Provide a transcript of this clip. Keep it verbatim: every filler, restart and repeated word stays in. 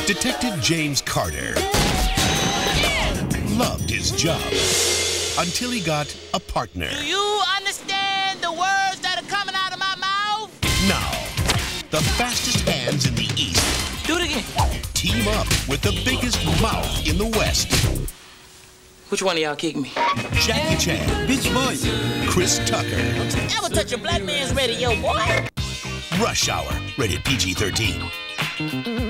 Detective James Carter loved his job until he got a partner. Do you understand the words that are coming out of my mouth? Now, the fastest hands in the East Do it again. team up with the biggest mouth in the West. Which one of y'all kicked me? Jackie Chan, Beach Boys, Chris Tucker, Never touch a black man's radio, boy. Rush Hour, rated P G thirteen.